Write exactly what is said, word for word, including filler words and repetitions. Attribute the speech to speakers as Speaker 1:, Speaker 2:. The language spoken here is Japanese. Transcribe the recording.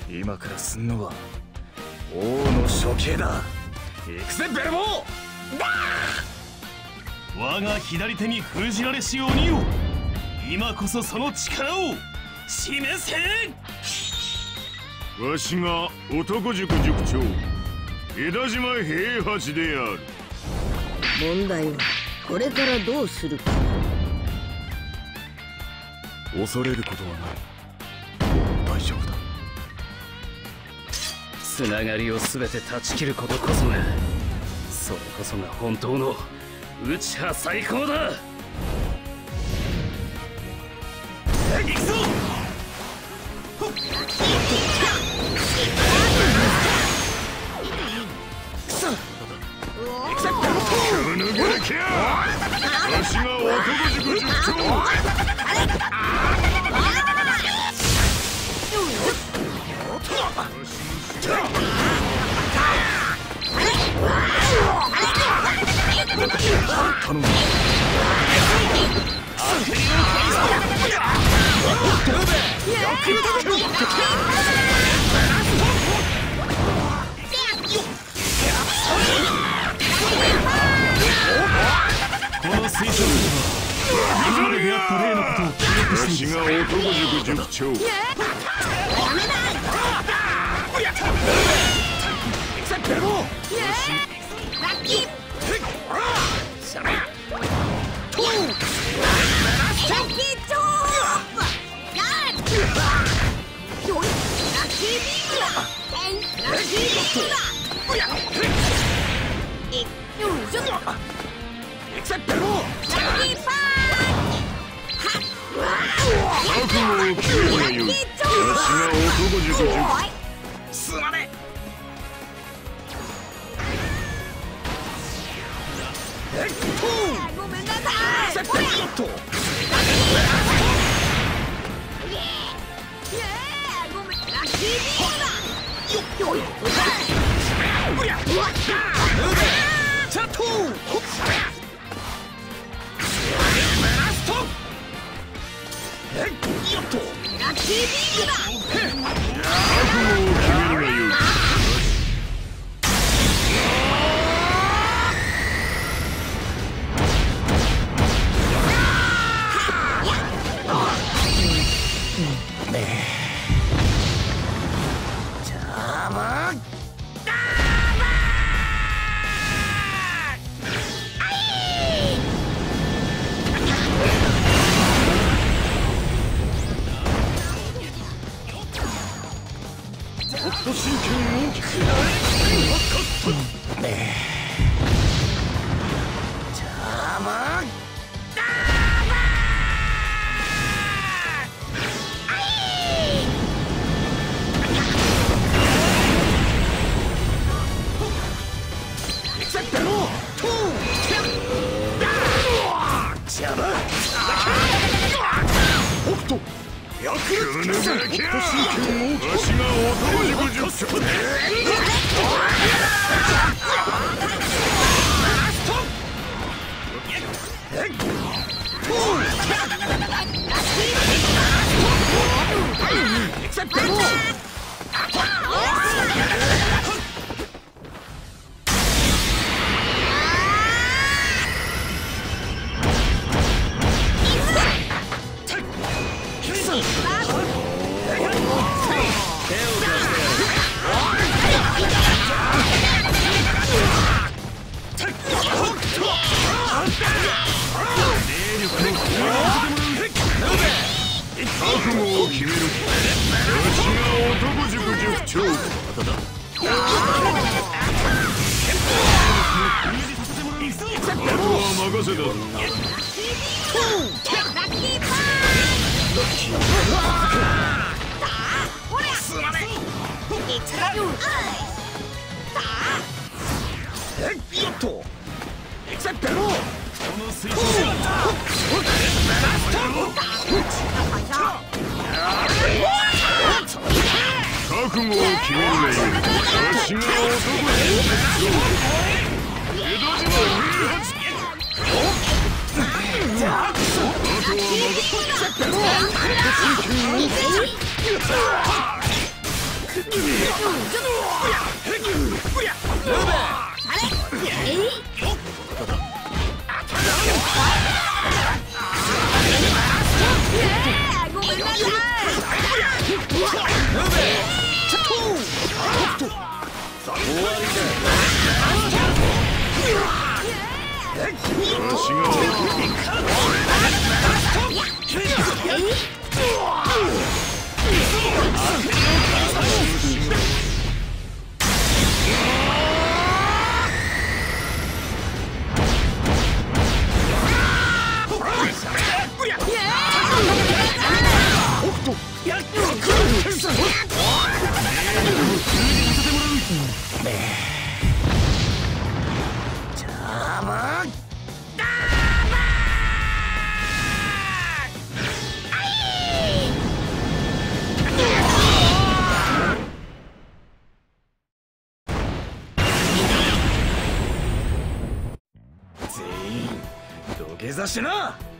Speaker 1: 今からすんのは王の処刑だ。行くぜベルボーだ。
Speaker 2: 我が左手に封じられし鬼よ、今こそその力を示せ。
Speaker 3: わしが男塾塾長枝島平八である。
Speaker 4: 問題はこれからどうするか。
Speaker 1: 恐れることはない。もう大丈夫だ。つながりを全て断ち切ることこそが、それこそが本当の内派最高だ。行くぞ。
Speaker 3: くぬぐれきゃわしが男塾塾長。
Speaker 1: 頼む。
Speaker 2: この水晶は今まで出会った例のことを記憶
Speaker 3: わしが男塾塾長。覚悟を決めるがよい。わしが男塾塾。
Speaker 1: すまねえ。
Speaker 4: ごめんなさい。 ごめんなさい。
Speaker 5: 土下座してな。